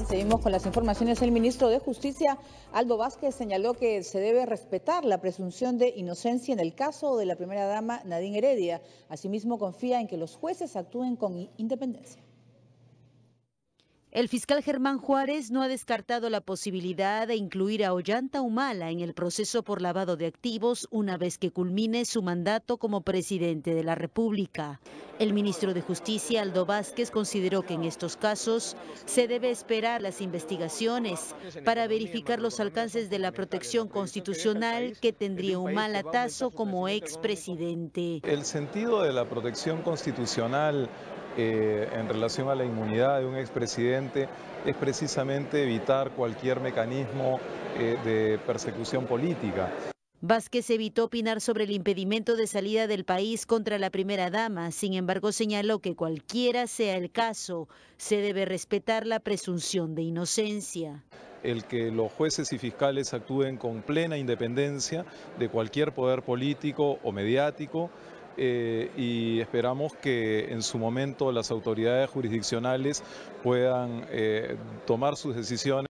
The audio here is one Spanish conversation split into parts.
Seguimos con las informaciones. El ministro de Justicia, Aldo Vázquez, señaló que se debe respetar la presunción de inocencia en el caso de la primera dama Nadine Heredia. Asimismo, confía en que los jueces actúen con independencia. El fiscal Germán Juárez no ha descartado la posibilidad de incluir a Ollanta Humala en el proceso por lavado de activos una vez que culmine su mandato como presidente de la República. El ministro de Justicia, Aldo Vázquez, consideró que en estos casos se debe esperar las investigaciones para verificar los alcances de la protección constitucional que tendría Humala Tasso como expresidente. El sentido de la protección constitucional en relación a la inmunidad de un expresidente es precisamente evitar cualquier mecanismo de persecución política. Vázquez evitó opinar sobre el impedimento de salida del país contra la primera dama. Sin embargo, señaló que cualquiera sea el caso, se debe respetar la presunción de inocencia. El que los jueces y fiscales actúen con plena independencia de cualquier poder político o mediático, y esperamos que en su momento las autoridades jurisdiccionales puedan tomar sus decisiones.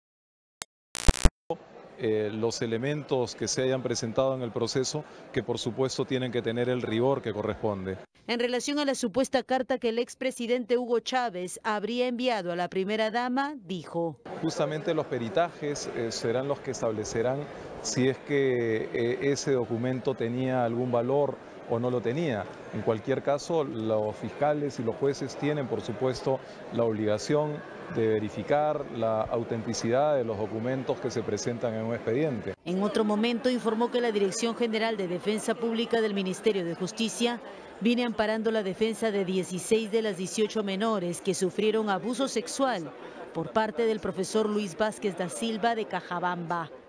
Los elementos que se hayan presentado en el proceso, que por supuesto tienen que tener el rigor que corresponde. En relación a la supuesta carta que el expresidente Hugo Chávez habría enviado a la primera dama, dijo: Justamente los peritajes serán los que establecerán si es que ese documento tenía algún valor o no lo tenía. En cualquier caso, los fiscales y los jueces tienen, por supuesto, la obligación de verificar la autenticidad de los documentos que se presentan en un expediente. En otro momento informó que la Dirección General de Defensa Pública del Ministerio de Justicia viene amparando la defensa de 16 de las 18 menores que sufrieron abuso sexual por parte del profesor Luis Vázquez da Silva de Cajabamba.